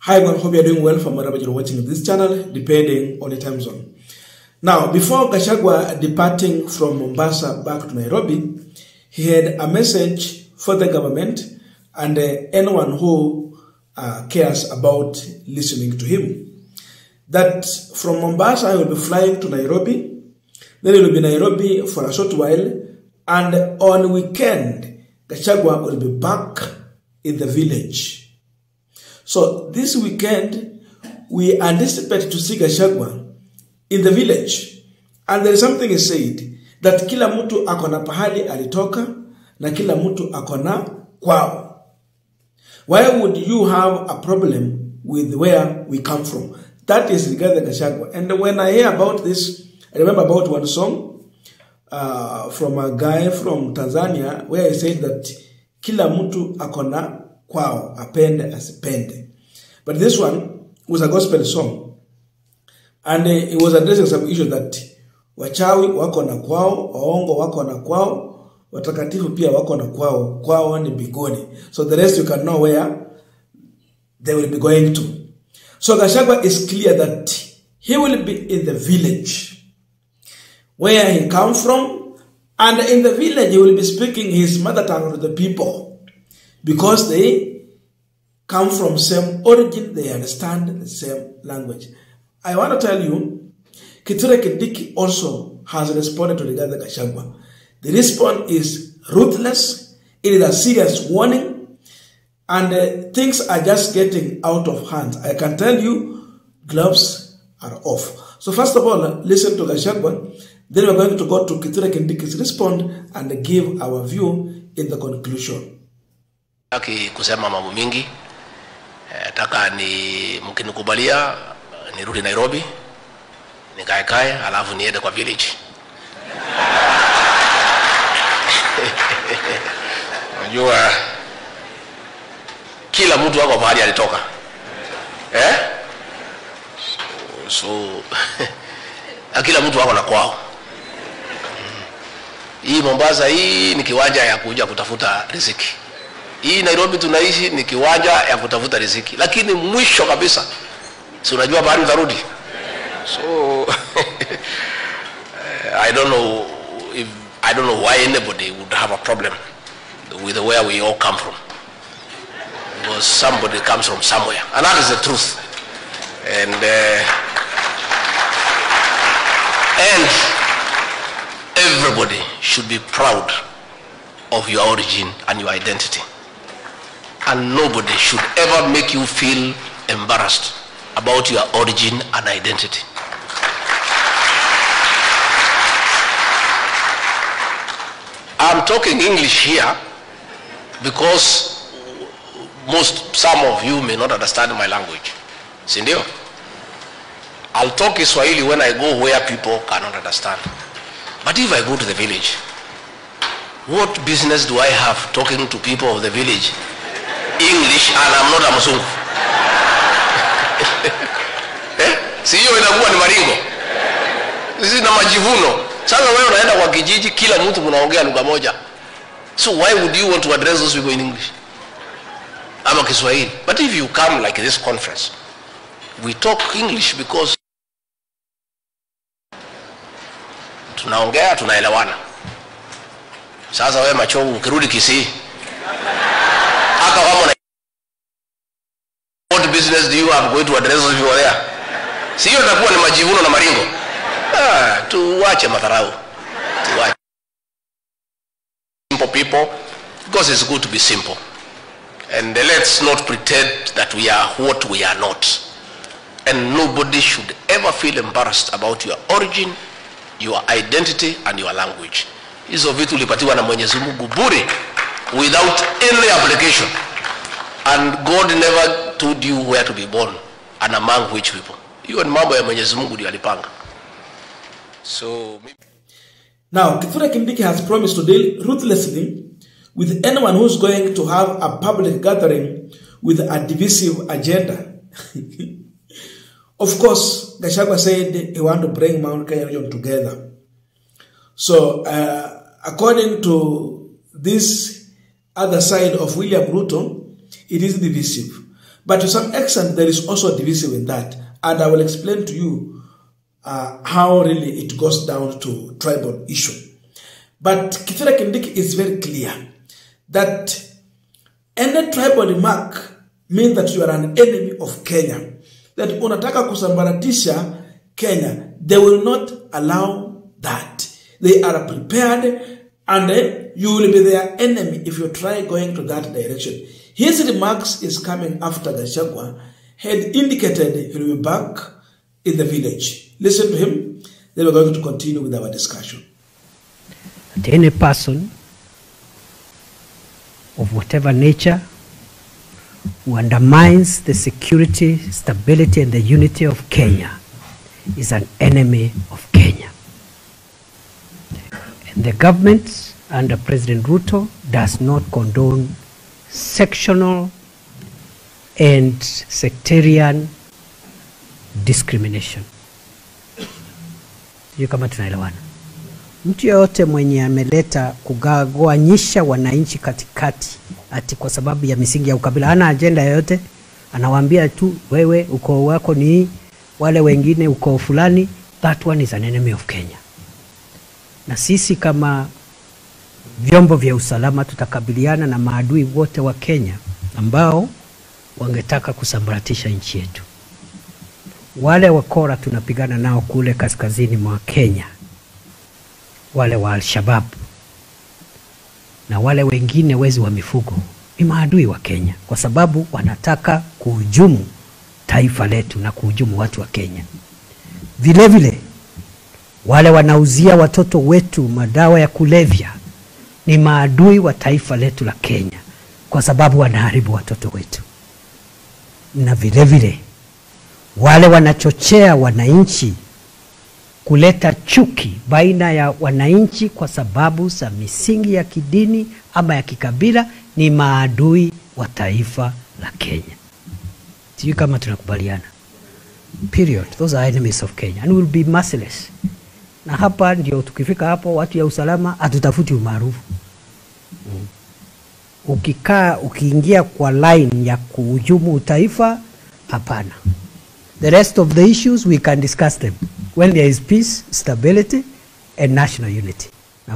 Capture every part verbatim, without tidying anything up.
Hi everyone, hope you are doing well from wherever you're watching this channel, depending on the time zone. Now, before Gachagua departing from Mombasa back to Nairobi, he had a message for the government and uh, anyone who uh, cares about listening to him. That from Mombasa, he will be flying to Nairobi, then he will be in Nairobi for a short while, and on weekend, Gachagua will be back in the village. So this weekend, we anticipate to see Gachagua in the village. And there is something he said, that kila mtu akona pahali alitoka, na kila mtu akona kwao. Why would you have a problem with where we come from? That is regarding Gachagua. And when I hear about this, I remember about one song uh, from a guy from Tanzania, where he said that kila mtu akona kwao, apende asipende. But this one was a gospel song. And uh, it was addressing some issues that wachawi wako na kwao, waongo wako na kwao, watakatifu pia wako na kwao, kwao ni mbinguni. So the rest you can know where they will be going to. So Gachagua is clear that he will be in the village where he comes from, and in the village he will be speaking his mother tongue to the people because they come from same origin, they understand the same language. I want to tell you, Kithure Kindiki also has responded to Rigathi Gachagua. The response is ruthless, it is a serious warning, and uh, things are just getting out of hand. I can tell you, gloves are off. So first of all, listen to Gachagua, then we're going to go to Kithure Kindiki's response and give our view in the conclusion. Aki kusema mambo mingi, taka ni mkinikubalia nirudi Nairobi, nikae kae alafu niende kwa village. Unajua kila mtu wako mahali alitoka. Eh? So, so kila mtu wako na kwao. Hii Mombasa hii ni kiwanja ya kuja kutafuta riziki. Hii Nairobi tunaishi ni kiwanja ya kutafuta riziki. Lakini mwisho kabisa, si unajua bahari utarudi. So I don't know if I don't know why anybody would have a problem with where we all come from. Because somebody comes from somewhere, and that is the truth. And uh, and everybody should be proud of your origin and your identity. And nobody should ever make you feel embarrassed about your origin and identity. I'm talking English here because most, some of you may not understand my language. Sindio? I'll talk Swahili when I go where people cannot understand. But if I go to the village, what business do I have talking to people of the village English and I'm not a Mzungu? Eh? Si hiyo inakuwa ni maringo. Sisi na majivuno. Sasa wewe unaenda kwa kijiji kila mtu mnaongea lugha moja. So why would you want to address those people in English? Ama Kiswahili. But if you come like this conference, we talk English because tunaongea tunaelewana. Sasa wewe machovu ukirudi Kisii, hata kama what business do you have going to address those people there? Si hiyo inakuwa ni majivuno na maringo. Ah, tuache madharau. Tuache. Simple people, because it's good to be simple. And let's not pretend that we are what we are not. And nobody should ever feel embarrassed about your origin, your identity, and your language. Hizo vitu ulipatiwa na Mwenyezi Mungu bure without any application. And God never told you where to be born and among which people. Hiyo ni mambo ya Mwenyezi Mungu ndiye alipanga. So now Kithure Kindiki has promised to deal ruthlessly with anyone who's going to have a public gathering with a divisive agenda. Of course, Gachagua said he want to bring Mount Kenya region together. So, uh, according to this other side of William Ruto, it is divisive. But to some extent, there is also divisive in that. And I will explain to you uh, how really it goes down to tribal issue. But Kithure Kindiki is very clear that any tribal remark means that you are an enemy of Kenya. That unataka kusambaratisha Kenya. They will not allow that. They are prepared and uh, you will be their enemy if you try going to that direction. His remarks is coming after Gachagua had indicated he will be back in the village. Listen to him, then we're going to continue with our discussion. That any person of whatever nature who undermines the security, stability, and the unity of Kenya is an enemy of Kenya. And the government under President Ruto does not condone sectional and sectarian discrimination. Sijui kama tunaelewana. Mtu yote mwenye ameleta kugawanyisha wananchi katikati ati kwa sababu ya misingi ya ukabila, hana agenda yoyote, anawaambia tu wewe ukoo wako ni wale wengine ukoo fulani, that one is an enemy of Kenya. Na sisi kama vyombo vya usalama tutakabiliana na maadui wote wa Kenya ambao wangetaka kusambaratisha nchi yetu. Wale wakora tunapigana nao kule kaskazini mwa Kenya, wale wa Al-Shabaab na wale wengine wezi wa mifugo ni maadui wa Kenya kwa sababu wanataka kuhujumu taifa letu na kuhujumu watu wa Kenya. Vile vile wale wanauzia watoto wetu madawa ya kulevya ni maadui wa taifa letu la Kenya kwa sababu wanaharibu watoto wetu. Na vile vile wale wanachochea wananchi kuleta chuki baina ya wananchi kwa sababu za misingi ya kidini ama ya kikabila ni maadui wa taifa la Kenya. Sijui kama tunakubaliana. Period. Those are enemies of Kenya and will be merciless. Na hapa ndio tukifika hapo watu ya usalama hatutafuti umaarufu. Mm. Ukikaa ukiingia kwa line ya kuhujumu taifa, hapana. The rest of the issues we can discuss them when there is peace, stability and national unity.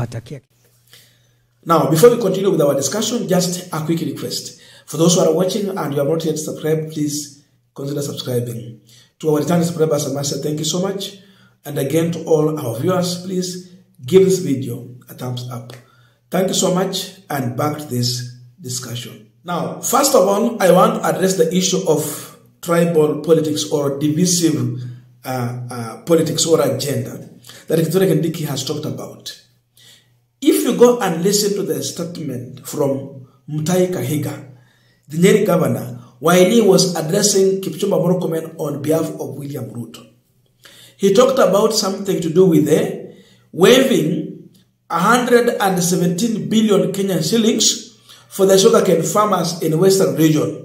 Now, before we continue with our discussion, just a quick request. For those who are watching and you have not yet subscribed, please consider subscribing. To our returning subscribers, I must say thank you so much. And again, to all our viewers, please give this video a thumbs up. Thank you so much, and back to this discussion. Now, first of all, I want to address the issue of tribal politics or divisive uh, uh, politics or agenda that Kithure Kindiki has talked about. If you go and listen to the statement from Mutahi Kahiga, the Nyeri governor, while he was addressing Kipchumba Murkomen on behalf of William Ruto, he talked about something to do with the waiving one hundred seventeen billion Kenyan shillings for the sugarcane farmers in the Western region.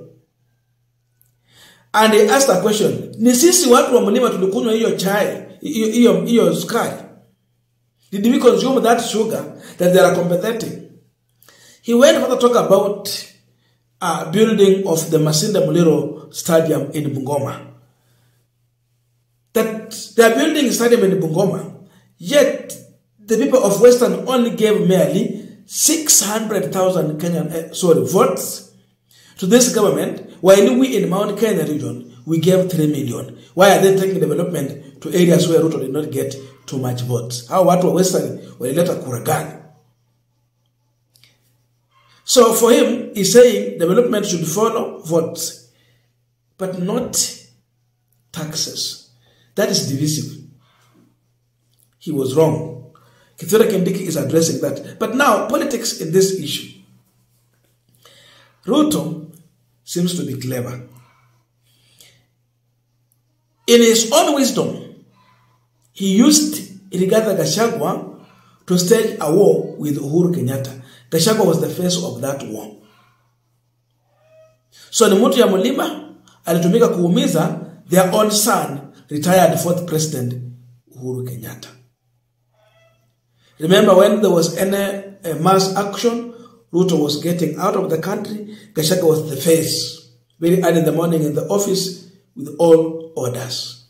And he asked a question, ni sisi watu wa mlima tulikunywa hiyo chai, hiyo hiyo sukari? Did we consume that sugar that they are competing? He went further to talk about uh, building of the Masinda Muliro Stadium in Bungoma. That they are building a stadium in Bungoma, yet the people of Western only gave merely six hundred thousand Kenyan uh, sorry votes to this government, while we in Mount Kenya region we gave three million. Why are they taking development to areas where Ruto did not get too much votes? How watu wa Western walileta kura gani? So for him, he's saying development should follow votes, but not taxes. That is divisive. He was wrong. Kithure Kindiki is addressing that. But now, politics in this issue. Ruto seems to be clever. In his own wisdom, he used Rigathi Gachagua to stage a war with Uhuru Kenyatta. Gachagua was the face of that war. So ni mtu ya Mulima alitumika kuumiza their own son, retired fourth president Uhuru Kenyatta. Remember when there was any uh, mass action, Ruto was getting out of the country, Gachagua was the face very early in the morning in the office with all orders.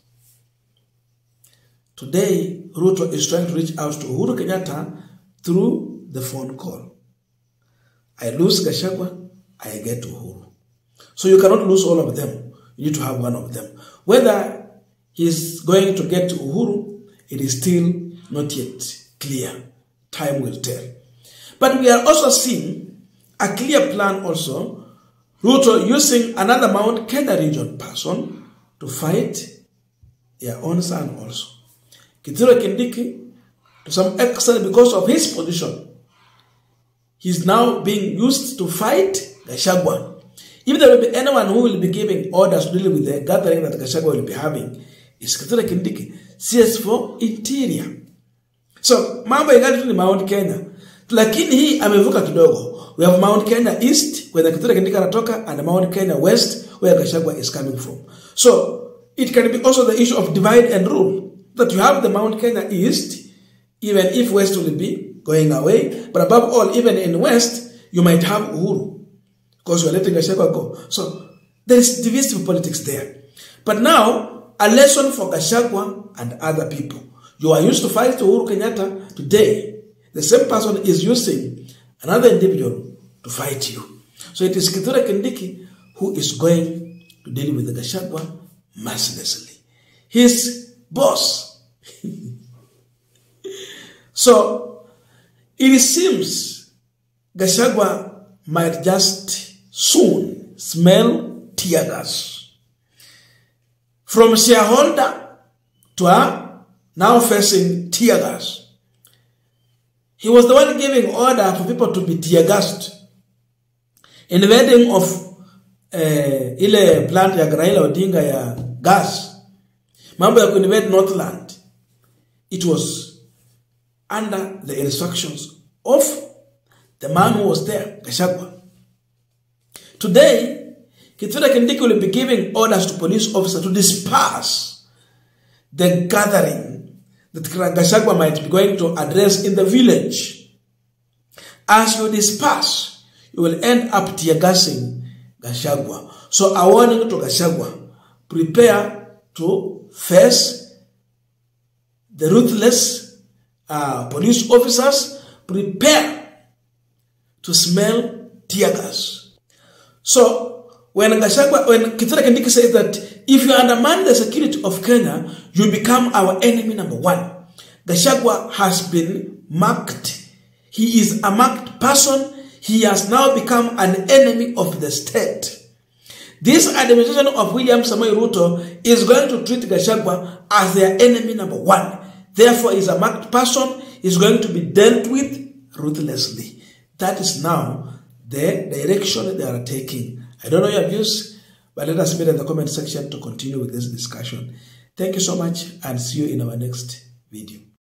Today, Ruto is trying to reach out to Uhuru Kenyatta through the phone call. I lose Gachagua, I get Uhuru. So you cannot lose all of them. You need to have one of them. Whether he's going to get to Uhuru, it is still not yet clear. Time will tell. But we are also seeing a clear plan also, Ruto using another Mount Kenya region person to fight their own son also. Kithure Kindiki, to some extent because of his position, he's now being used to fight Gachagua. If there will be anyone who will be giving orders to deal with the gathering that Gachagua will be having, is Kithure Kindiki, C S for Interior. So, mambo ingali tu ni Mount Kenya. Lakini hii amevuka kidogo. We have Mount Kenya East, where the Kithure Kindiki anatoka, and Mount Kenya West, where Gachagua is coming from. So, it can be also the issue of divide and rule. That you have the Mount Kenya East, even if West will be going away. But above all, even in West, you might have Uhuru. Because you are letting Gachagua go. So, there is divisive politics there. But now, a lesson for Gachagua and other people. You are used to fight Uhuru Kenyatta. Today, the same person is using another individual to fight you. So it is Kithure Kindiki who is going to deal with the Gachagua mercilessly. His boss. So it seems Gachagua might just soon smell tear gas. From shareholder to a now facing tear gas. He was the one giving order for people to be tear gassed. In the wedding of uh, ile plant ya Raila Odinga ya gas, mambo ya kuinvade Northland, it was under the instructions of the man who was there, Gachagua. Today, Kithure Kindiki will be giving orders to police officers to disperse the gathering that Gachagua might be going to address in the village. As you disperse, you will end up tear gassing Gachagua. So a warning to Gachagua, prepare to face the ruthless uh, police officers, prepare to smell tear gas. So when Gachagua, when Kithure Kindiki says that if you undermine the security of Kenya, you become our enemy number one. Gachagua has been marked. He is a marked person. He has now become an enemy of the state. This administration of William Samoei Ruto is going to treat Gachagua as their enemy number one. Therefore, he is a marked person. He is going to be dealt with ruthlessly. That is now the direction they are taking. I don't know your views, but let us meet in the comment section to continue with this discussion. Thank you so much and see you in our next video.